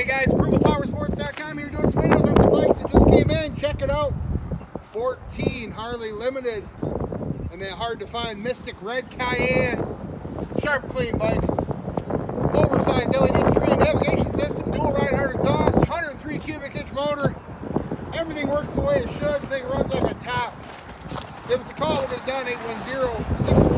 Hey guys, ApprovalPowersports.com here doing some videos on some bikes that just came in. Check it out. 14 Harley Limited and that hard to find Mystic Red Cayenne. Sharp, clean bike. Oversized LED screen, navigation system, dual ride hard exhaust, 103 cubic inch motor. Everything works the way it should. The thing runs like a top. Give us a call. We'll get it done. 810-6